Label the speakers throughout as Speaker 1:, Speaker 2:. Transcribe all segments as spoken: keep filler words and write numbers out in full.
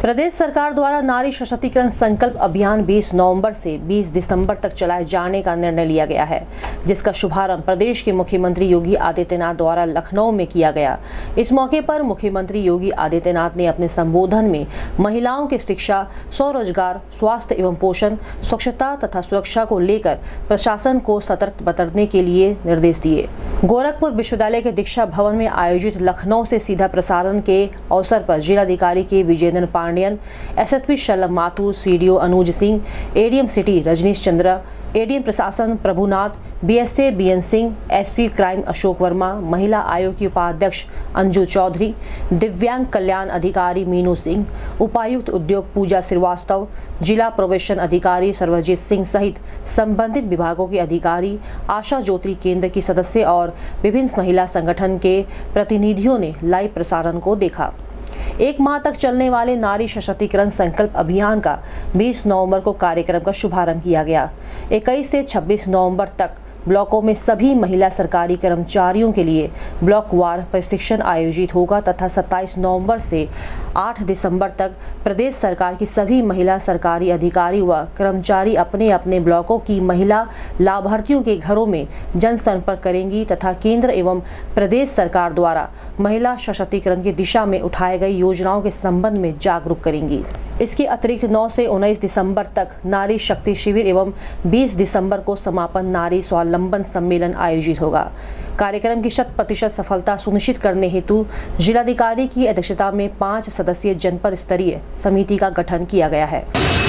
Speaker 1: प्रदेश सरकार द्वारा नारी सशक्तिकरण संकल्प अभियान बीस नवंबर से बीस दिसंबर तक चलाए जाने का निर्णय लिया गया है, जिसका शुभारंभ प्रदेश के मुख्यमंत्री योगी आदित्यनाथ द्वारा लखनऊ में किया गया। इस मौके पर मुख्यमंत्री योगी आदित्यनाथ ने अपने संबोधन में महिलाओं की शिक्षा, स्वरोजगार, स्वास्थ्य एवं पोषण, स्वच्छता तथा सुरक्षा को लेकर प्रशासन को सतर्क बरतने के लिए निर्देश दिए। गोरखपुर विश्वविद्यालय के दीक्षा भवन में आयोजित लखनऊ से सीधा प्रसारण के अवसर पर जिलाधिकारी K Vijendra Pandian, SSP Shalabh Mathur, CDO Anuj Singh, ADM city Rajneesh Chandra, ADM प्रशासन Prabhunath, BSA BN Singh, SP crime Ashok Verma, महिला आयोग की उपाध्यक्ष अंजू चौधरी, दिव्यांग कल्याण अधिकारी मीनू सिंह, उपायुक्त उद्योग पूजा श्रीवास्तव, जिला प्रोबेशन अधिकारी सर्वजीत सिंह सहित संबंधित विभागों के अधिकारी, आशा ज्योति केंद्र की सदस्य और विभिन्न महिला संगठन के प्रतिनिधियों ने लाइव प्रसारण को देखा। एक माह तक चलने वाले नारी सशक्तिकरण संकल्प अभियान का बीस नवंबर को कार्यक्रम का शुभारंभ किया गया। इक्कीस से छब्बीस नवंबर तक ब्लॉकों में सभी महिला सरकारी कर्मचारियों के लिए ब्लॉक वार प्रशिक्षण आयोजित होगा तथा सत्ताईस नवंबर से आठ दिसंबर तक प्रदेश सरकार की सभी महिला सरकारी अधिकारी व कर्मचारी अपने अपने ब्लॉकों की महिला लाभार्थियों के घरों में जनसंपर्क करेंगी तथा केंद्र एवं प्रदेश सरकार द्वारा महिला सशक्तिकरण की दिशा में उठाए गई योजनाओं के संबंध में जागरूक करेंगी। इसके अतिरिक्त नौ से उन्नीस दिसंबर तक नारी शक्ति शिविर एवं बीस दिसंबर को समापन नारी स्वावलंबन सम्मेलन आयोजित होगा। कार्यक्रम की शत प्रतिशत सफलता सुनिश्चित करने हेतु जिलाधिकारी की अध्यक्षता में पाँच सदस्यीय जनपद स्तरीय समिति का गठन किया गया है।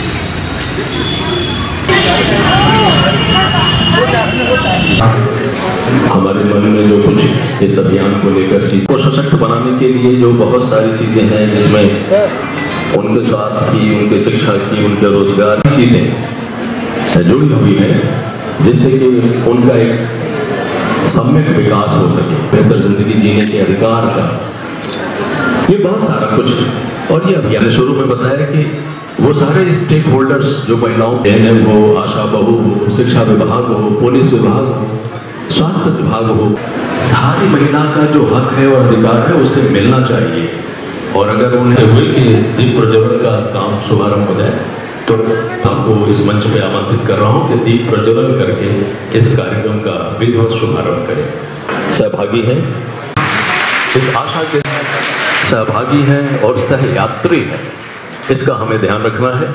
Speaker 2: हमारे मन में जो कुछ इस अभियान को लेकर चीज को सशक्त बनाने के लिए जो बहुत सारी चीजें हैं, जिसमें उनके स्वास्थ्य की, उनके शिक्षा की, उनके रोजगार की चीजें जुड़ी हुई है, जिससे कि उनका एक सम्यक विकास हो सके, बेहतर जिंदगी जीने के अधिकार का, ये बहुत सारा कुछ। और ये अभियान शुरू में बताया कि वो सारे स्टेक होल्डर्स जो महिलाओं, एएनएम हो, आशा बहू हो, शिक्षा विभाग हो, पुलिस विभाग हो, स्वास्थ्य विभाग हो, सारी महिला का जो हक है और अधिकार है उससे मिलना चाहिए। और अगर उन्हें हुए कि दीप प्रज्वलन का काम शुभारंभ हो जाए तो आपको इस मंच पे आमंत्रित कर रहा हूँ कि दीप प्रज्वलन करके इस कार्यक्रम का विधिवत शुभारंभ करें। सहभागी हैं, इस आशा के सहभागी हैं और सहयात्री हैं, इसका हमें ध्यान रखना है।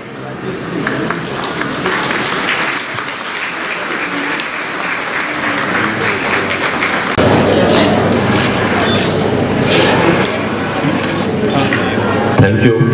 Speaker 2: Thank you.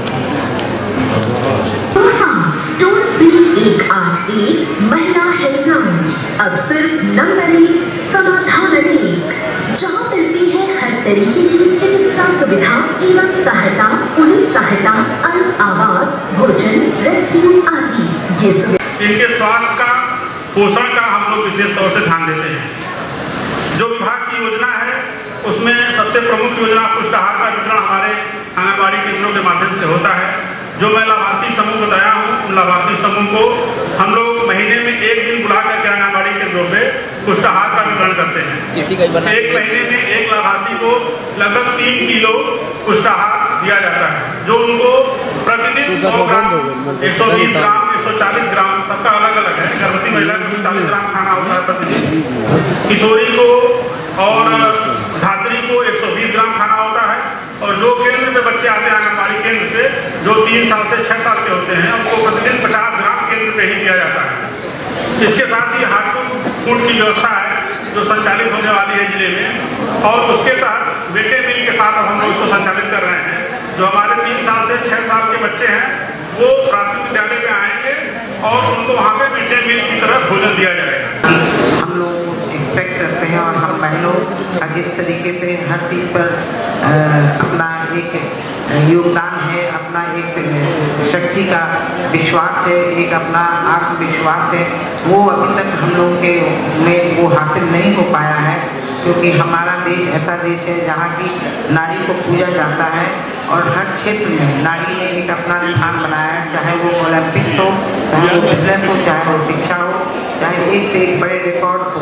Speaker 3: महिला हेल्पलाइन अब सिर्फ नंबर एक समाधान एक, जहाँ मिलती है हर तरीके की चिकित्सा सुविधा एवं सहायता, पुलिस सहायता, अल्प आवास, भोजन, रेस्क्यू आदि। ये
Speaker 4: इनके स्वास्थ्य का, पोषण का हम लोग विशेष तौर से ध्यान देते हैं। जो विभाग की योजना है उसमें सबसे प्रमुख योजना पुष्टाहार का वितरण हमारे आंगनबाड़ी केंद्रों के माध्यम से होता है। जो मैं लाभार्थी समूह बताया हूँ, उन लाभार्थी समूह को हम लोग महीने में एक दिन बुला करके आंगनबाड़ी केंद्रों पे पुष्टाहार का वितरण करते हैं। किसी का एक महीने में एक लाभार्थी को लगभग तीन किलो पुष्टाहार दिया जाता है, जो उनको प्रतिदिन सौ ग्राम, एक सौ बीस ग्राम, एक सौ चालीस ग्राम, सबका अलग अलग है। गर्भवती महिला को चालीस ग्राम खाना होता है प्रतिदिन, किशोरी को और धात्री को एक सौ बीस ग्राम खाना होता है। और जो केंद्र पे बच्चे आते हैं आंगनबाड़ी केंद्र पे, जो तीन साल से छः साल के होते हैं, उनको प्रतिदिन पचास ग्राम केंद्र पे ही दिया जाता है। इसके साथ ही हार्ट फूड की व्यवस्था है जो संचालित होने वाली है जिले में, और उसके तहत मिड डे मील के साथ हम लोग इसको संचालित कर रहे हैं। जो हमारे तीन साल से छः साल के बच्चे हैं वो प्राथमिक विद्यालय में आएंगे और उनको वहाँ पे मिड डे मील की तरह भोजन दिया जाएगा।
Speaker 5: हम लोग एक्सपेक्ट करते हैं और हम बहनों जिस तरीके से हर चीज़ पर आ, अपना एक योगदान है, अपना एक शक्ति का विश्वास है, एक अपना आत्मविश्वास है, वो अभी तक हम लोगों के में वो हासिल नहीं हो पाया है। क्योंकि हमारा देश ऐसा देश है जहाँ की नारी को पूजा जाता है और हर क्षेत्र में नारी ने एक अपना स्थान बनाया है, चाहे वो ओलंपिक्स हो, चाहे वो बिजनेस हो, चाहे वो शिक्षा हो, चाहे एक से एक बड़े रिकॉर्ड हो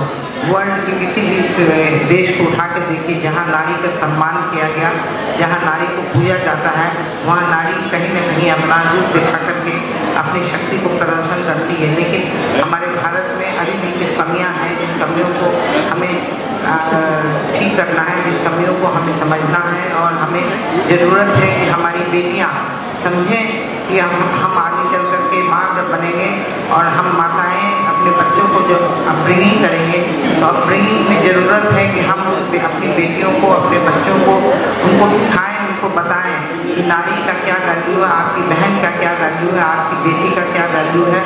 Speaker 5: वर्ल्ड के किसी भी देश को उठा कर देखिए जहाँ नारी का सम्मान किया गया, जहाँ नारी को पूजा जाता है, वहाँ नारी कहीं न कहीं अपना रूप दिखा करके अपनी शक्ति को प्रदर्शन करती है। लेकिन हमारे भारत में अभी भी कुछ कमियाँ हैं, जिन कमियों को हमें ठीक करना है, जिन कमियों को हमें समझना है और हमें ज़रूरत है कि हमारी बेटियाँ समझें कि हम हम आगे चल करके माँ जब बनेंगे और हम माताएं अपने बच्चों को जब अपब्रिंगिंग करेंगे तो अपब्रिंगिंग में ज़रूरत है कि हम अपनी बेटियों को, अपने बच्चों को उनको सिखाएं, उनको बताएं कि नारी का क्या वैल्यू है, आपकी बहन का क्या वैल्यू है, आपकी बेटी का क्या वैल्यू है।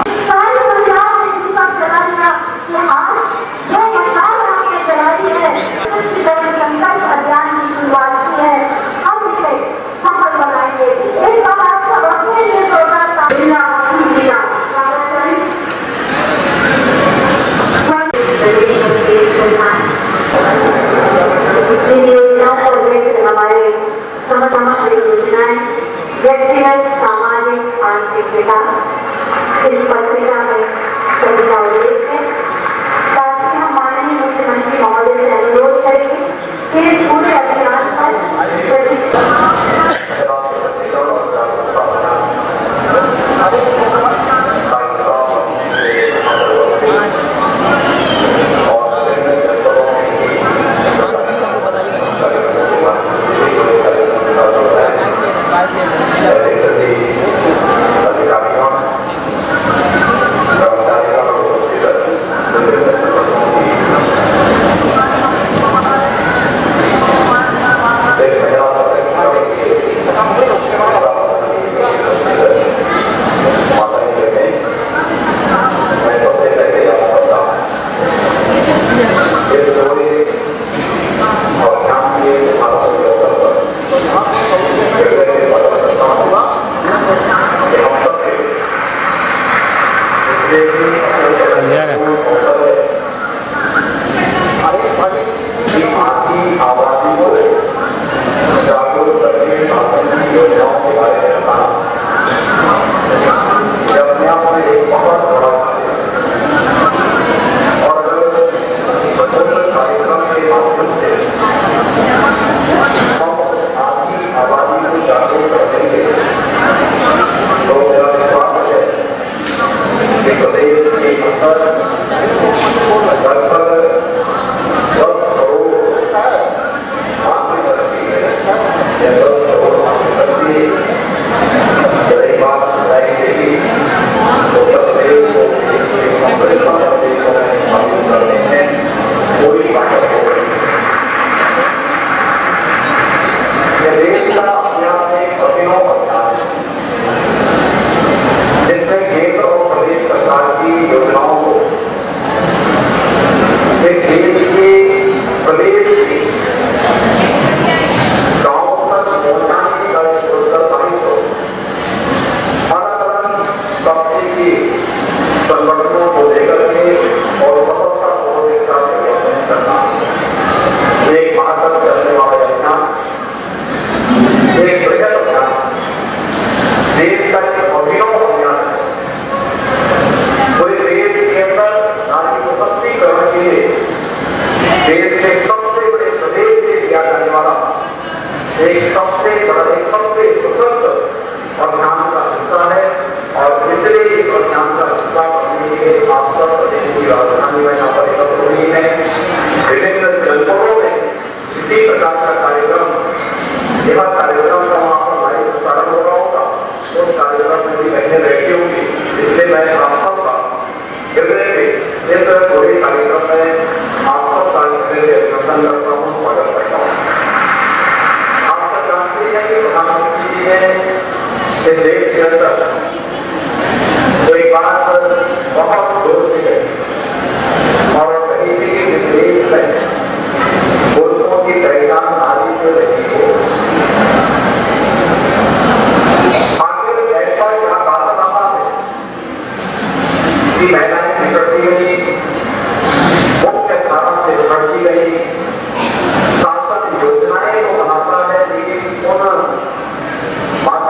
Speaker 3: व्यक्तिगत, सामाजिक, आर्थिक विकास इस पत्रिका में सभी का उल्लेख है। साथ ही हम माननीय मुख्यमंत्री महोदय से अनुरोध करेंगे कि इस पूरे अभियान पर प्रशिक्षण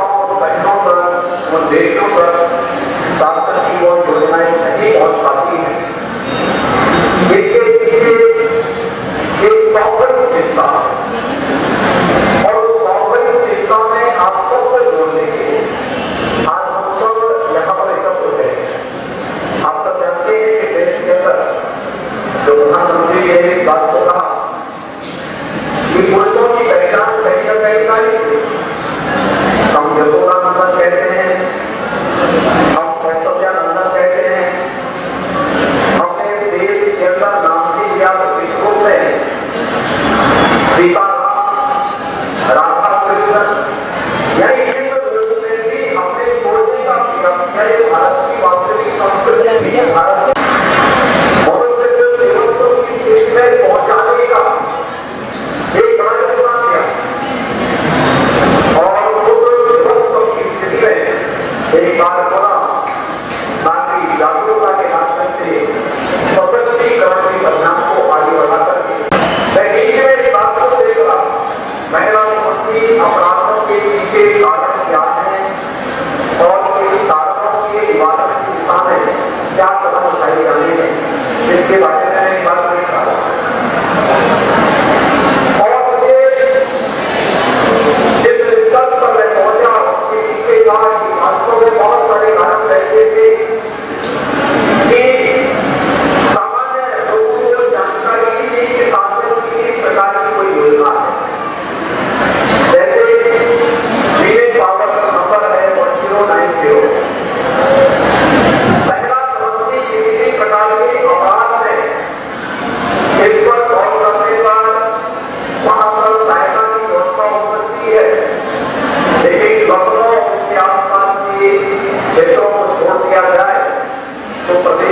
Speaker 6: देशों पर सांसद की वो योजनाएं नहीं पहुंच पाती हैं।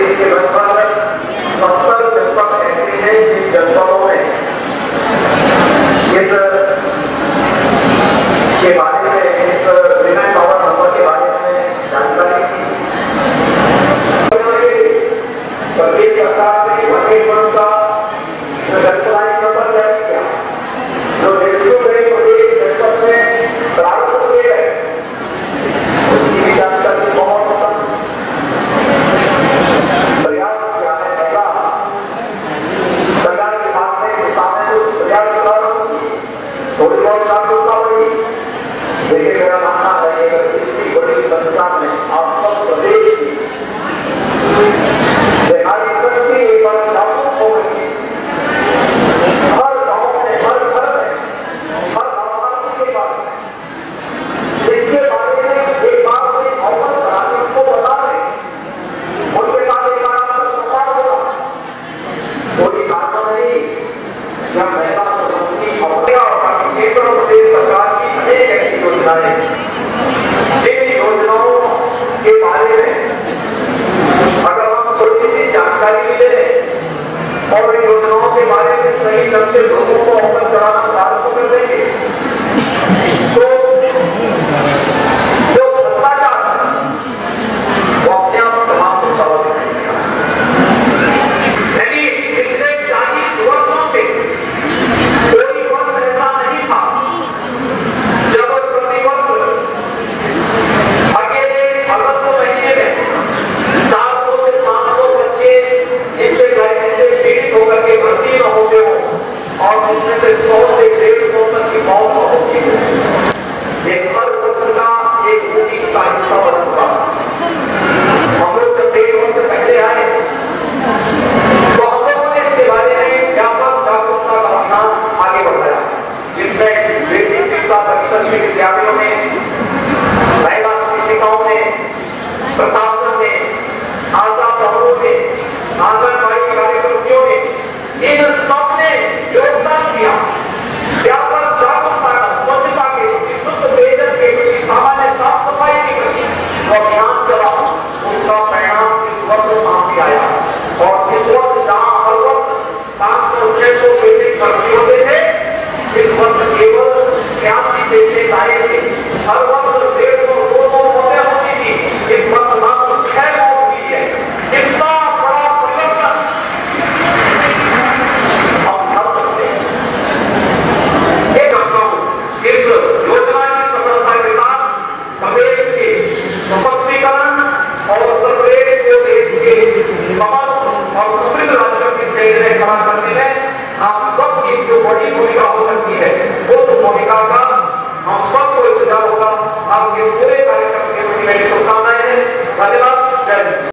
Speaker 6: देश के लगभग सत्तर जनपद ऐसे हैं जिन जनपदों में इस के बारे में, इस विमेन पावर नंबर के बारे में जानकारी थी। प्रदेश सरकार ने महेशपुर का हेल्पलाइन नंबर जारी किया जो डेढ़ सौ गरीब प्रदेश जनपद में प्रारंभ किए गए, उसकी भी जानकारी बहुत प्रयास किया है। पहला सरकार के पास में इस सामने कुछ प्रयास कर थोड़ी बहुत जागरूकता हुई, लेकिन मेरा मानना है कि इतनी बड़ी संस्था में आप